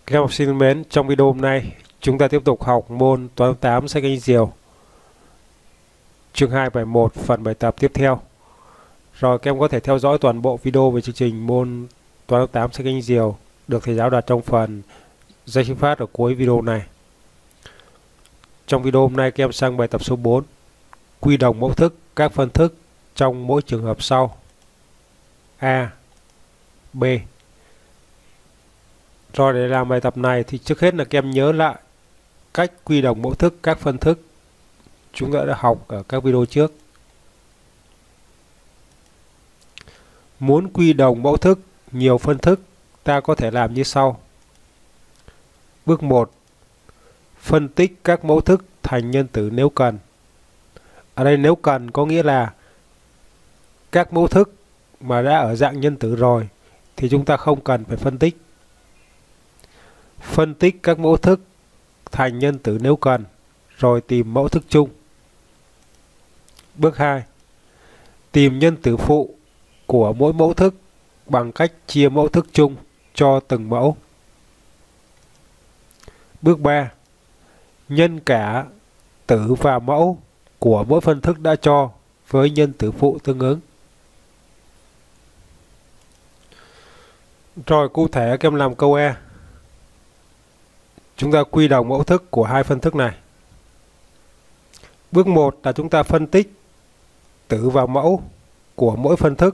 Các em học sinh thân mến, trong video hôm nay chúng ta tiếp tục học môn toán 8 sách Anh Diều, chương 2 bài 1, phần bài tập tiếp theo. Rồi các em có thể theo dõi toàn bộ video về chương trình môn toán 8 sách Anh Diều được thầy giáo đặt trong phần danh sách phát ở cuối video này. Trong video hôm nay các em sang bài tập số 4, quy đồng mẫu thức các phân thức trong mỗi trường hợp sau: A, B. Rồi để làm bài tập này thì trước hết là các em nhớ lại cách quy đồng mẫu thức các phân thức chúng ta đã học ở các video trước. Muốn quy đồng mẫu thức nhiều phân thức, ta có thể làm như sau. Bước 1. Phân tích các mẫu thức thành nhân tử nếu cần. Ở đây nếu cần có nghĩa là các mẫu thức mà đã ở dạng nhân tử rồi thì chúng ta không cần phải phân tích. Phân tích các mẫu thức thành nhân tử nếu cần, rồi tìm mẫu thức chung. Bước 2. Tìm nhân tử phụ của mỗi mẫu thức bằng cách chia mẫu thức chung cho từng mẫu. Bước 3. Nhân cả tử và mẫu của mỗi phân thức đã cho với nhân tử phụ tương ứng. Rồi cụ thể các em làm câu E. Chúng ta quy đồng mẫu thức của hai phân thức này. Bước 1 là chúng ta phân tích tử và mẫu của mỗi phân thức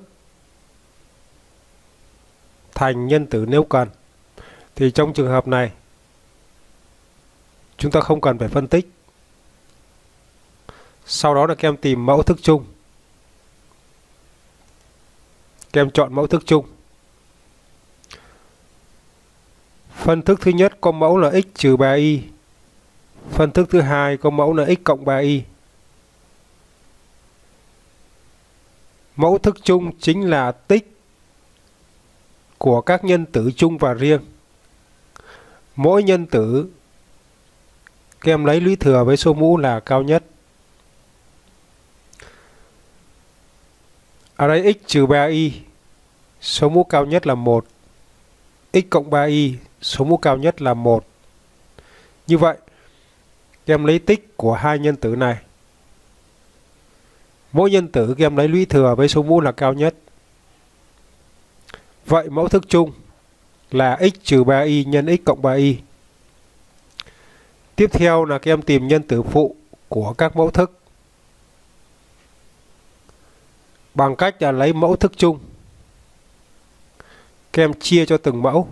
thành nhân tử nếu cần. Thì trong trường hợp này chúng ta không cần phải phân tích. Sau đó là các em tìm mẫu thức chung. Các em chọn mẫu thức chung. Phân thức thứ nhất có mẫu là x trừ 3y. Phân thức thứ hai có mẫu là x cộng 3y. Mẫu thức chung chính là tích của các nhân tử chung và riêng. Mỗi nhân tử các em lấy lũy thừa với số mũ là cao nhất. Ở đây x trừ 3y, số mũ cao nhất là 1. X cộng 3y, số mũ cao nhất là 1. Như vậy, các em lấy tích của hai nhân tử này. Mỗi nhân tử các em lấy lũy thừa với số mũ là cao nhất. Vậy mẫu thức chung là x trừ 3y nhân x cộng 3y. Tiếp theo là các em tìm nhân tử phụ của các mẫu thức bằng cách là lấy mẫu thức chung. Các em chia cho từng mẫu.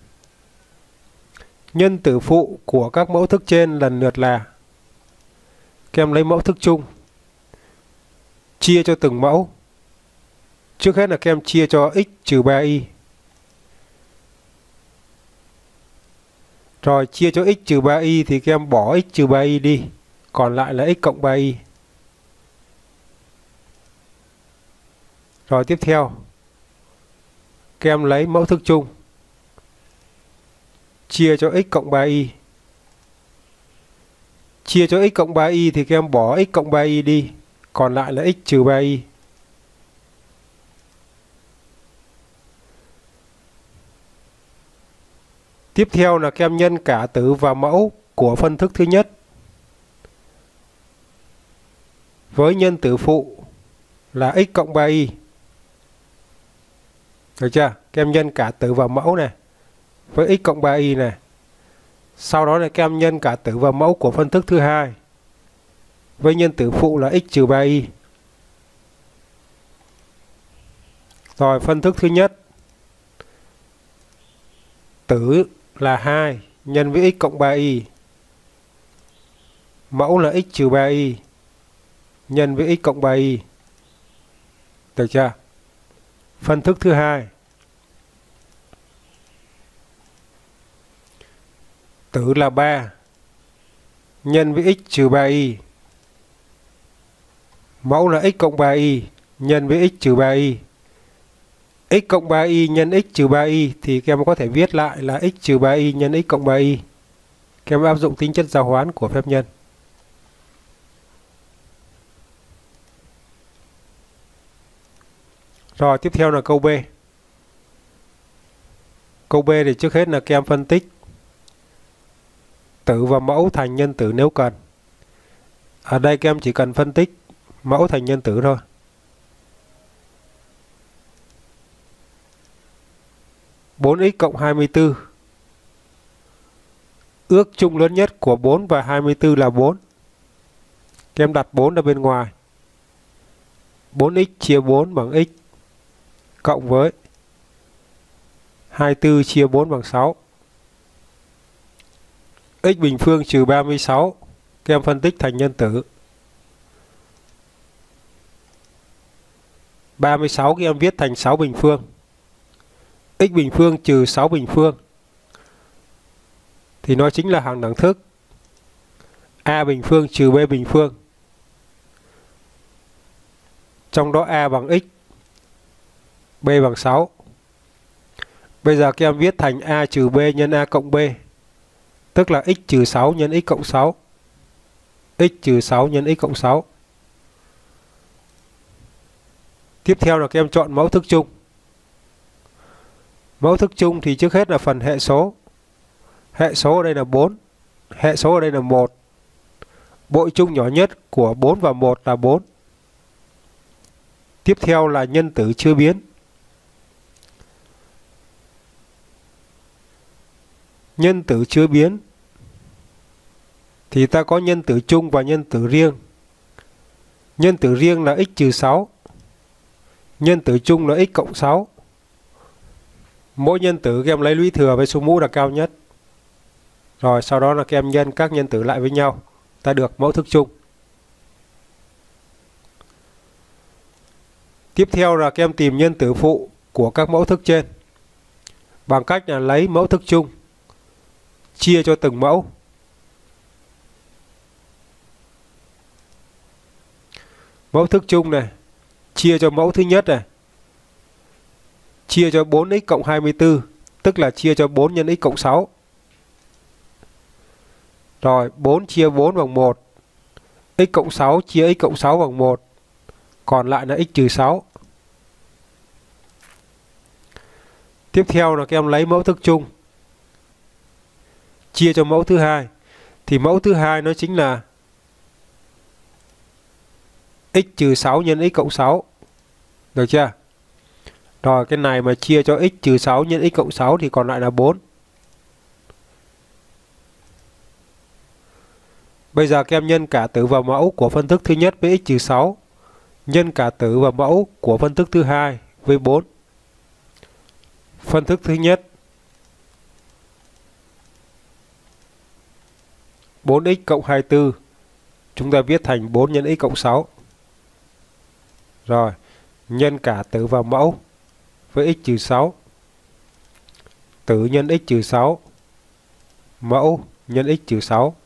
Nhân tử phụ của các mẫu thức trên lần lượt là, các em lấy mẫu thức chung, chia cho từng mẫu. Trước hết là các em chia cho x trừ 3y. Rồi chia cho x trừ 3y thì các em bỏ x trừ 3y đi, còn lại là x cộng 3y. Rồi tiếp theo, các em lấy mẫu thức chung, chia cho x cộng 3y. Chia cho x cộng 3y thì các em bỏ x cộng 3y đi, còn lại là x trừ 3y. Tiếp theo là các em nhân cả tử và mẫu của phân thức thứ nhất với nhân tử phụ là x cộng 3y. Được chưa? Các em nhân cả tử và mẫu này với x cộng 3y này. Sau đó là các em nhân cả tử và mẫu của phân thức thứ hai với nhân tử phụ là x trừ 3y. Rồi phân thức thứ nhất, tử là 2 nhân với x cộng 3y. Mẫu là x trừ 3y nhân với x cộng 3y. Được chưa? Phân thức thứ hai, tử là 3 nhân với x trừ 3y. Mẫu là x cộng 3y nhân với x trừ 3y. X cộng 3y nhân x trừ 3y thì các em có thể viết lại là x trừ 3y nhân x cộng 3y. Các em áp dụng tính chất giao hoán của phép nhân. Rồi tiếp theo là câu B. Câu B thì trước hết là các em phân tích tử và mẫu thành nhân tử nếu cần. Ở đây các em chỉ cần phân tích mẫu thành nhân tử thôi. Bốn x cộng 24. Ước chung lớn nhất của 4 và 24 là 4. Các em đặt 4 ở bên ngoài. 4x chia 4 bằng x cộng với 24 chia 4 bằng 6. X bình phương trừ 36. Các em phân tích thành nhân tử. 36 các em viết thành 6 bình phương. X bình phương trừ 6 bình phương thì nó chính là hàng đẳng thức A bình phương trừ B bình phương. Trong đó A bằng x, B bằng 6. Bây giờ các em viết thành A trừ B nhân A cộng B, tức là x trừ 6 nhân x cộng 6. X trừ 6 nhân x cộng 6. Tiếp theo là các em chọn mẫu thức chung. Mẫu thức chung thì trước hết là phần hệ số. Hệ số ở đây là 4. Hệ số ở đây là 1. Bội chung nhỏ nhất của 4 và 1 là 4. Tiếp theo là nhân tử chưa biến. Nhân tử chưa biến thì ta có nhân tử chung và nhân tử riêng. Nhân tử riêng là x trừ 6. Nhân tử chung là x cộng 6. Mỗi nhân tử các em lấy lũy thừa với số mũ là cao nhất. Rồi sau đó là các em nhân các nhân tử lại với nhau, ta được mẫu thức chung. Tiếp theo là các em tìm nhân tử phụ của các mẫu thức trên bằng cách là lấy mẫu thức chung chia cho từng mẫu. Mẫu thức chung này chia cho mẫu thứ nhất này, chia cho 4x cộng 24, tức là chia cho 4 nhân x cộng 6. Rồi 4 chia 4 bằng 1. X cộng 6 chia x cộng 6 bằng 1. Còn lại là x trừ 6. Tiếp theo là các em lấy mẫu thức chung chia cho mẫu thứ hai. Thì mẫu thứ hai nó chính là x trừ 6 nhân x cộng 6. Được chưa? Rồi cái này mà chia cho x trừ 6 nhân x cộng 6 thì còn lại là 4. Bây giờ các em nhân cả tử và mẫu của phân thức thứ nhất với x trừ 6. Nhân cả tử và mẫu của phân thức thứ hai với 4. Phân thức thứ nhất 4x cộng 24. Chúng ta viết thành 4 nhân x cộng 6. Rồi, nhân cả tử và mẫu với x trừ 6. Tử nhân x trừ 6. Mẫu nhân x trừ 6.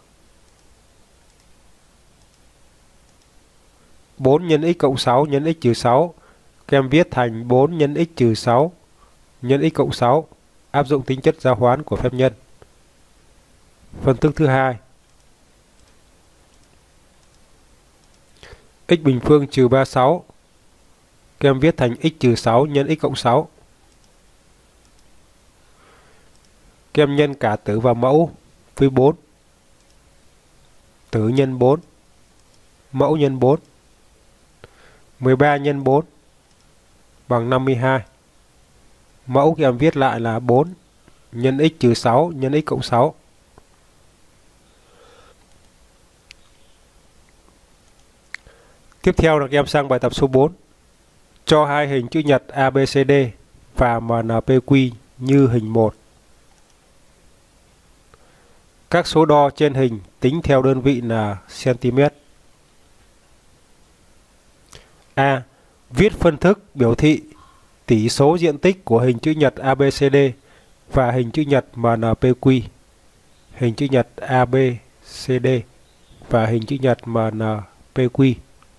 4 nhân x cộng 6 nhân x trừ 6. Các em viết thành 4 nhân x trừ 6 nhân x cộng 6. Áp dụng tính chất giao hoán của phép nhân. Phân thức thứ hai. X bình phương trừ 36. Các em viết thành x trừ 6 nhân x cộng 6. Các em nhân cả tử và mẫu với 4. Tử nhân 4. Mẫu nhân 4. 13 nhân 4 bằng 52. Mẫu các em viết lại là 4 nhân x trừ 6 nhân x cộng 6. Tiếp theo là các em sang bài tập số 4. Cho hai hình chữ nhật ABCD và MNPQ như hình 1. Các số đo trên hình tính theo đơn vị là cm. A. Viết phân thức biểu thị tỷ số diện tích của hình chữ nhật ABCD và hình chữ nhật MNPQ. Hình chữ nhật ABCD và hình chữ nhật MNPQ.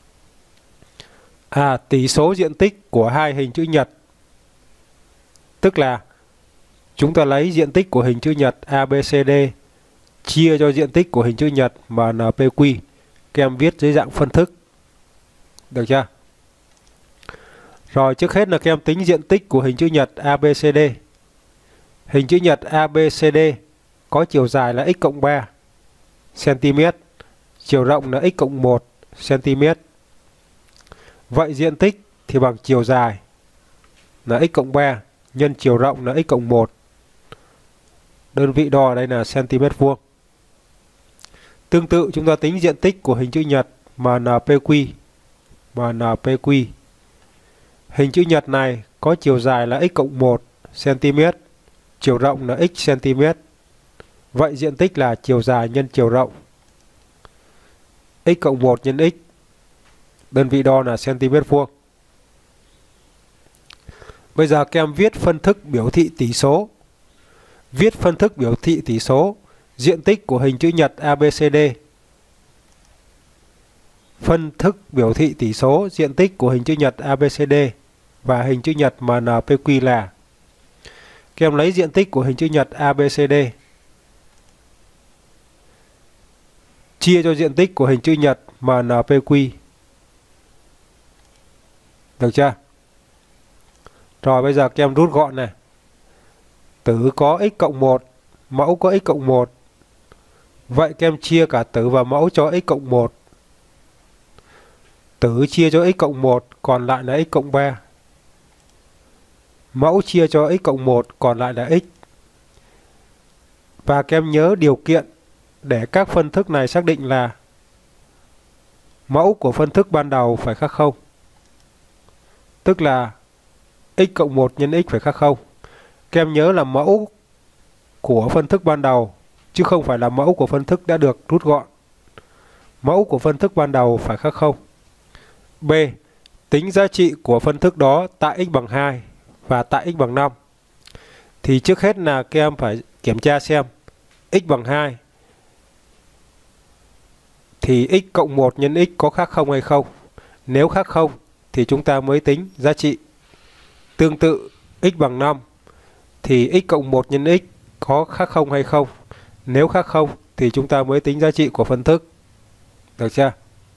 Tỷ số diện tích của hai hình chữ nhật, tức là chúng ta lấy diện tích của hình chữ nhật ABCD chia cho diện tích của hình chữ nhật MNPQ. Các em viết dưới dạng phân thức. Được chưa? Rồi trước hết là các em tính diện tích của hình chữ nhật ABCD. Hình chữ nhật ABCD có chiều dài là x cộng 3 cm, chiều rộng là x cộng 1 cm. Vậy diện tích thì bằng chiều dài là x cộng 3 nhân chiều rộng là x cộng 1. Đơn vị đo ở đây là cm vuông. Tương tự chúng ta tính diện tích của hình chữ nhật MNPQ. MNPQ. Hình chữ nhật này có chiều dài là x cộng 1 cm, chiều rộng là x cm. Vậy diện tích là chiều dài nhân chiều rộng. X cộng 1 nhân x. Đơn vị đo là cm vuông. Bây giờ các em viết phân thức biểu thị tỷ số. Viết phân thức biểu thị tỷ số diện tích của hình chữ nhật ABCD. Phân thức biểu thị tỷ số diện tích của hình chữ nhật ABCD và hình chữ nhật MNPQ là. Các em lấy diện tích của hình chữ nhật ABCD chia cho diện tích của hình chữ nhật MNPQ. Được chưa? Rồi bây giờ các em rút gọn này. Tử có x cộng 1, mẫu có x cộng 1. Vậy các em chia cả tử và mẫu cho x cộng 1. Tử chia cho x cộng 1 còn lại là x cộng 3. Mẫu chia cho x cộng 1 còn lại là x. Và các em nhớ điều kiện để các phân thức này xác định là mẫu của phân thức ban đầu phải khác 0. Tức là x cộng 1 nhân x phải khác 0. Các em nhớ là mẫu của phân thức ban đầu chứ không phải là mẫu của phân thức đã được rút gọn. Mẫu của phân thức ban đầu phải khác 0. B. Tính giá trị của phân thức đó tại x bằng 2 và tại x bằng 5. Thì trước hết là các em phải kiểm tra xem x bằng 2 thì x cộng 1 nhân x có khác 0 hay không. Nếu khác 0 thì chúng ta mới tính giá trị. Tương tự x bằng 5 thì x cộng 1 nhân x có khác 0 hay không. Nếu khác 0 thì chúng ta mới tính giá trị của phân thức. Được chưa?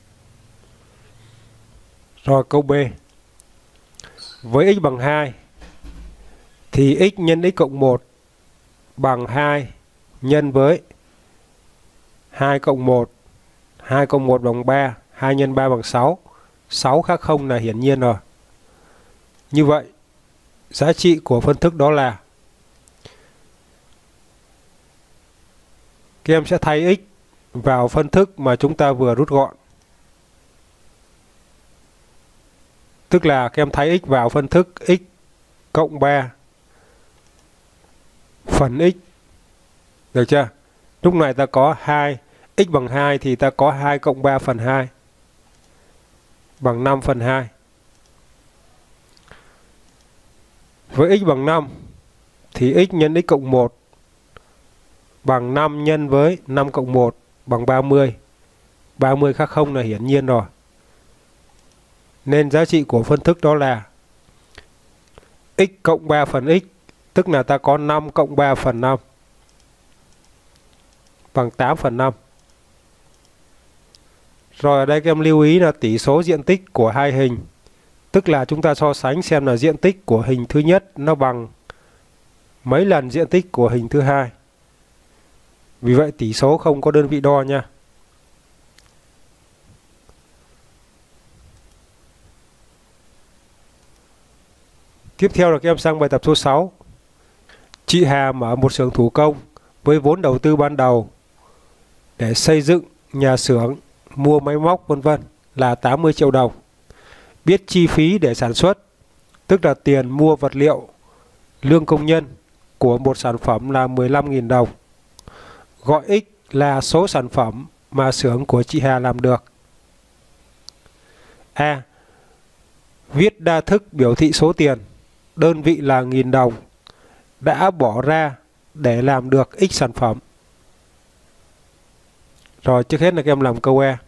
Rồi câu B. Với x bằng 2 thì x nhân x cộng 1 bằng 2 nhân với 2 cộng 1. 2 cộng 1 bằng 3, 2 nhân 3 bằng 6. 6 khác 0 là hiển nhiên rồi. Như vậy, giá trị của phân thức đó là các em sẽ thay x vào phân thức mà chúng ta vừa rút gọn. Tức là các em thay x vào phân thức x cộng 3 phần x. Được chưa? Lúc này ta có 2, x bằng 2 thì ta có 2 cộng 3 phần 2 bằng 5 phần 2. Với x bằng 5 thì x nhân x cộng 1 bằng 5 nhân với 5 cộng 1 bằng 30. 30 khác 0 là hiển nhiên rồi. Nên giá trị của phân thức đó là x cộng 3 phần x, tức là ta có 5 cộng 3 phần 5 bằng 8 phần 5. Rồi ở đây các em lưu ý là tỷ số diện tích của hai hình. Tức là chúng ta so sánh xem là diện tích của hình thứ nhất nó bằng mấy lần diện tích của hình thứ hai. Vì vậy tỷ số không có đơn vị đo nha. Tiếp theo là các em sang bài tập số 6. Chị Hà mở một xưởng thủ công với vốn đầu tư ban đầu để xây dựng nhà xưởng, mua máy móc vân vân là 80 triệu đồng. Biết chi phí để sản xuất, tức là tiền mua vật liệu, lương công nhân của một sản phẩm là 15.000 đồng. Gọi x là số sản phẩm mà xưởng của chị Hà làm được. A. Viết đa thức biểu thị số tiền, đơn vị là 1.000 đồng, đã bỏ ra để làm được x sản phẩm. Rồi trước hết là các em làm câu E.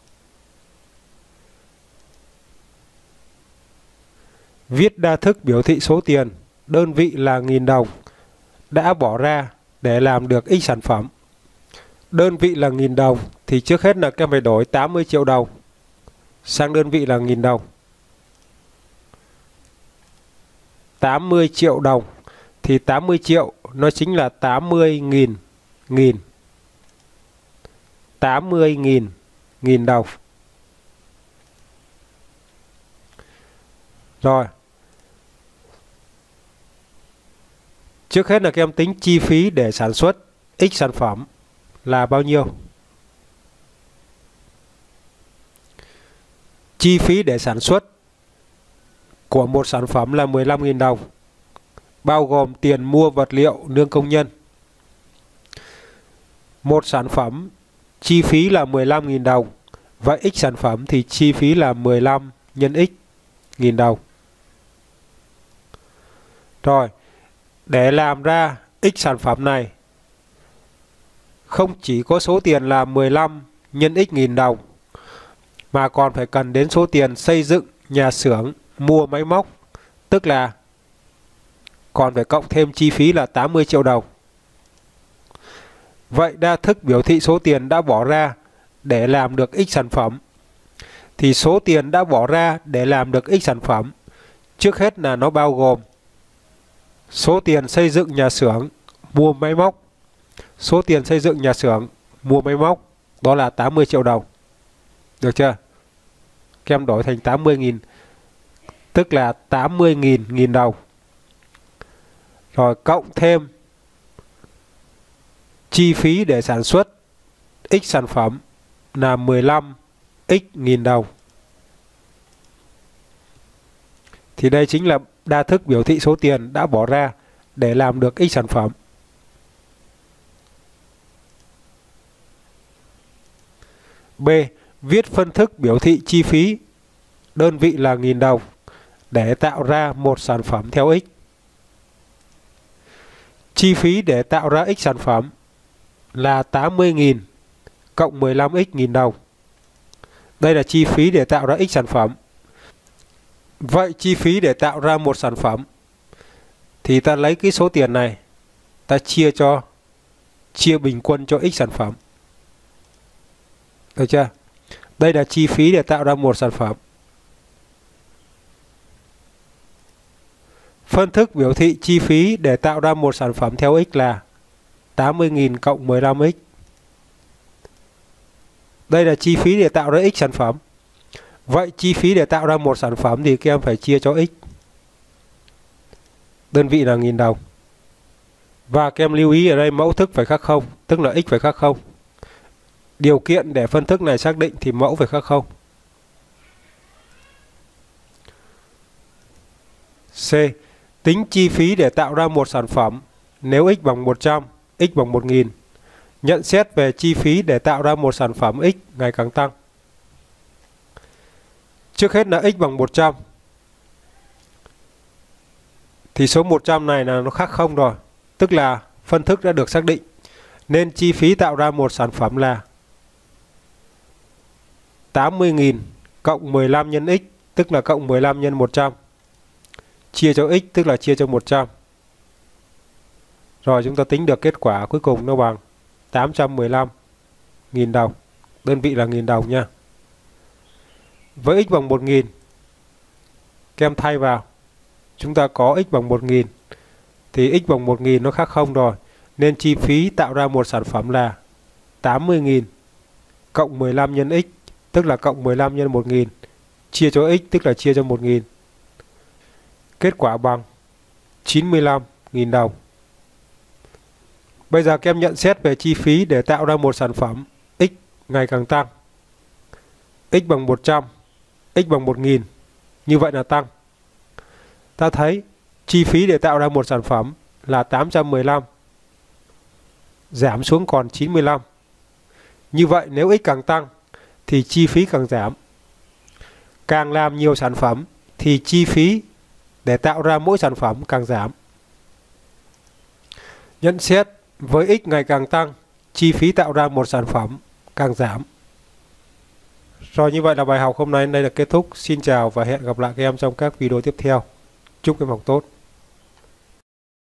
Viết đa thức biểu thị số tiền, đơn vị là 1.000 đồng, đã bỏ ra để làm được x sản phẩm. Đơn vị là 1.000 đồng thì trước hết là các em phải đổi 80 triệu đồng sang đơn vị là 1.000 đồng. 80 triệu đồng thì 80 triệu nó chính là 80.000 nghìn, 80.000 nghìn đồng. Rồi. Trước hết là các em tính chi phí để sản xuất X sản phẩm là bao nhiêu? Chi phí để sản xuất của một sản phẩm là 15.000 đồng, bao gồm tiền mua vật liệu, lương công nhân. Một sản phẩm chi phí là 15.000 đồng, vậy X sản phẩm thì chi phí là 15 nhân X nghìn đồng. Rồi, để làm ra X sản phẩm này, không chỉ có số tiền là 15 nhân X nghìn đồng, mà còn phải cần đến số tiền xây dựng nhà xưởng, mua máy móc, tức là còn phải cộng thêm chi phí là 80 triệu đồng. Vậy đa thức biểu thị số tiền đã bỏ ra để làm được X sản phẩm. Thì số tiền đã bỏ ra để làm được X sản phẩm, trước hết là nó bao gồm số tiền xây dựng nhà xưởng, mua máy móc. Số tiền xây dựng nhà xưởng, mua máy móc, đó là 80 triệu đồng. Được chưa? Các em đổi thành 80.000, tức là 80.000 nghìn đồng. Rồi cộng thêm chi phí để sản xuất X sản phẩm là 15x nghìn đồng. Thì đây chính là đa thức biểu thị số tiền đã bỏ ra để làm được X sản phẩm. B. Viết phân thức biểu thị chi phí, đơn vị là nghìn đồng, để tạo ra một sản phẩm theo X. Chi phí để tạo ra X sản phẩm là 80.000 cộng 15x nghìn đồng. Đây là chi phí để tạo ra X sản phẩm. Vậy chi phí để tạo ra một sản phẩm thì ta lấy cái số tiền này, ta chia bình quân cho X sản phẩm. Được chưa? Đây là chi phí để tạo ra một sản phẩm. Phân thức biểu thị chi phí để tạo ra một sản phẩm theo X là 80.000 cộng 15x. Đây là chi phí để tạo ra X sản phẩm. Vậy chi phí để tạo ra một sản phẩm thì các em phải chia cho X. Đơn vị là nghìn đồng. Và các em lưu ý ở đây mẫu thức phải khác 0, tức là X phải khác 0. Điều kiện để phân thức này xác định thì mẫu phải khác 0. C. Tính chi phí để tạo ra một sản phẩm nếu x bằng 100, x bằng 1000. Nhận xét về chi phí để tạo ra một sản phẩm x ngày càng tăng. Trước hết là x bằng 100. Thì số 100 này là nó khác 0 rồi. Tức là phân thức đã được xác định. Nên chi phí tạo ra một sản phẩm là 80.000 cộng 15 nhân x, tức là cộng 15 nhân 100. Chia cho x, tức là chia cho 100. Rồi chúng ta tính được kết quả cuối cùng nó bằng 815.000 đồng. Đơn vị là nghìn đồng nha. Với x bằng 1000, các em thay vào. Chúng ta có x bằng 1000. Thì x bằng 1000 nó khác 0 rồi. Nên chi phí tạo ra một sản phẩm là 80.000 cộng 15 nhân x, tức là cộng 15 nhân 1000. Chia cho x, tức là chia cho 1000. Kết quả bằng 95.000 đồng. Bây giờ các em nhận xét về chi phí để tạo ra một sản phẩm x ngày càng tăng. X bằng 100, x bằng 1000. Như vậy là tăng. Ta thấy chi phí để tạo ra một sản phẩm là 815, giảm xuống còn 95. Như vậy nếu x càng tăng thì chi phí càng giảm. Càng làm nhiều sản phẩm thì chi phí để tạo ra mỗi sản phẩm càng giảm. Nhận xét với x ngày càng tăng, chi phí tạo ra một sản phẩm càng giảm. Rồi, như vậy là bài học hôm nay đến đây là kết thúc. Xin chào và hẹn gặp lại các em trong các video tiếp theo. Chúc các em học tốt.